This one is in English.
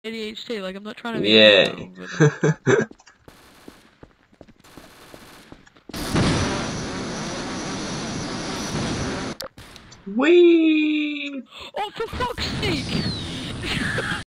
ADHD, like, I'm not trying to be Yeah. mean, but... Whee! Oh, for fuck's sake!